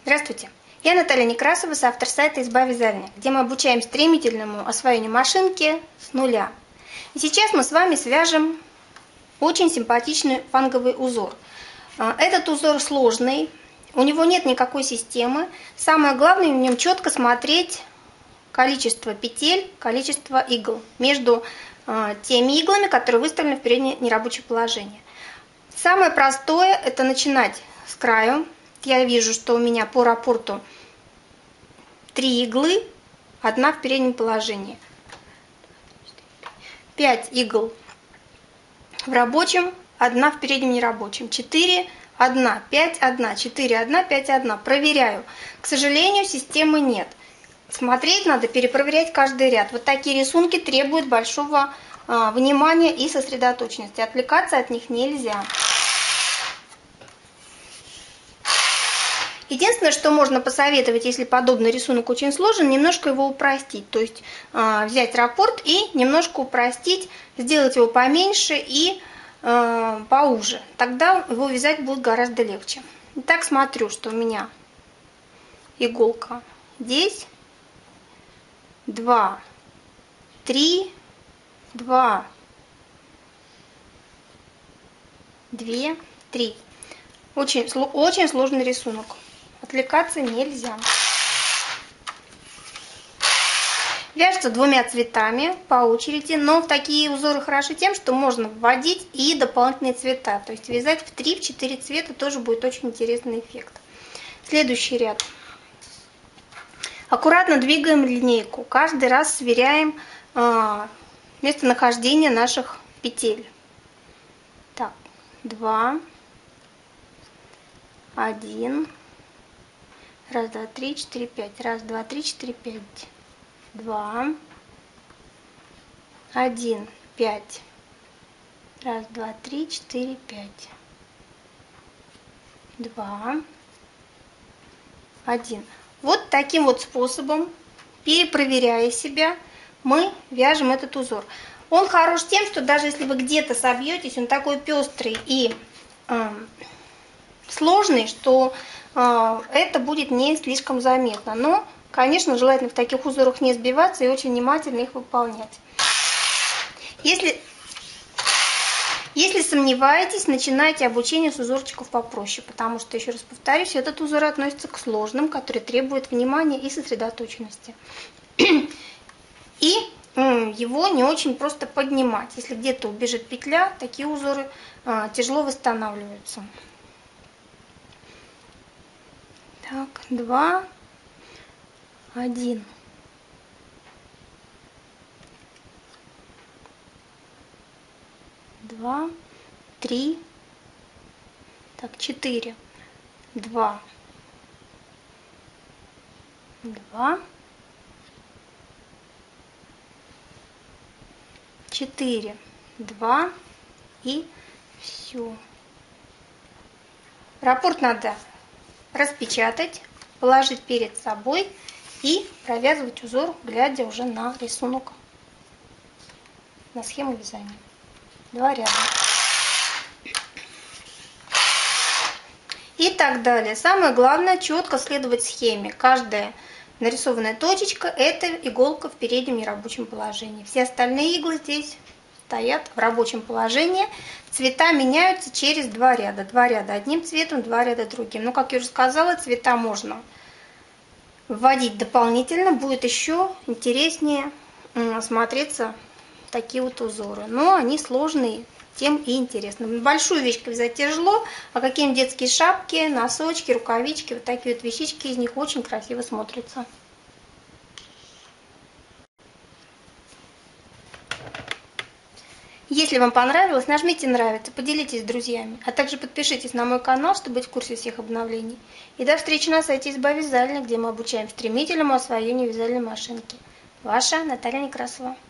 Здравствуйте, я Наталья Некрасова, соавтор сайта «Изба вязальня», где мы обучаем стремительному освоению машинки с нуля. И сейчас мы с вами свяжем очень симпатичный фанговый узор. Этот узор сложный, у него нет никакой системы. Самое главное в нем четко смотреть количество петель, количество игл между теми иглами, которые выставлены в переднее нерабочее положение. Самое простое – это начинать с краю. Я вижу, что у меня по раппорту 3 иглы, 1 в переднем положении. 5 игл в рабочем, 1 в переднем нерабочем. 4, 1, 5, 1, 4, 1, 5, 1. Проверяю. К сожалению, системы нет. Смотреть надо, перепроверять каждый ряд. Вот такие рисунки требуют большого внимания и сосредоточенности. Отвлекаться от них нельзя. Единственное, что можно посоветовать, если подобный рисунок очень сложен, немножко его упростить. То есть взять раппорт и немножко упростить, сделать его поменьше и поуже. Тогда его вязать будет гораздо легче. Итак, смотрю, что у меня иголка здесь, 2, 3, 2, 2, 3. Очень сложный рисунок. Отвлекаться нельзя. Вяжется 2 цветами по очереди, но в такие узоры хороши тем, что можно вводить и дополнительные цвета. То есть вязать в 3-4 цвета тоже будет очень интересный эффект. Следующий ряд. Аккуратно двигаем линейку. Каждый раз сверяем местонахождение наших петель. Так, 2, 1, раз, два, три, 4, 5, раз, два, три, 4, 5, 2, 1, 5, раз, два, три, 4, 5, 2, 1. Вот таким вот способом, перепроверяя себя, мы вяжем этот узор. Он хорош тем, что даже если вы где-то собьетесь, он такой пестрый и сложный, что это будет не слишком заметно. Но, конечно, желательно в таких узорах не сбиваться и очень внимательно их выполнять. Если сомневаетесь, начинайте обучение с узорчиков попроще, потому что, еще раз повторюсь, этот узор относится к сложным, которые требуют внимания и сосредоточенности. И его не очень просто поднимать. Если где-то убежит петля, такие узоры тяжело восстанавливаются. Так, 2, 1. Два, 3, так, 4, 2, 2, 4, 2 и все. Раппорт надо распечатать, положить перед собой и провязывать узор, глядя уже на рисунок, на схему вязания. 2 ряда. И так далее. Самое главное четко следовать схеме. Каждая нарисованная точечка – это иголка в переднем нерабочем положении. Все остальные иглы здесь стоят в рабочем положении. Цвета меняются через 2 ряда. 2 ряда одним цветом, 2 ряда другим. Но, как я уже сказала, цвета можно вводить дополнительно. Будет еще интереснее смотреться такие вот узоры. Но они сложные, тем и интересно. Большую вещь вязать тяжело, а какие-нибудь детские шапки, носочки, рукавички, вот такие вот вещички, из них очень красиво смотрятся. Если вам понравилось, нажмите «Нравится», поделитесь с друзьями, а также подпишитесь на мой канал, чтобы быть в курсе всех обновлений. И до встречи на сайте «Изба вязальня», где мы обучаем стремительному освоению вязальной машинки. Ваша Наталья Некрасова.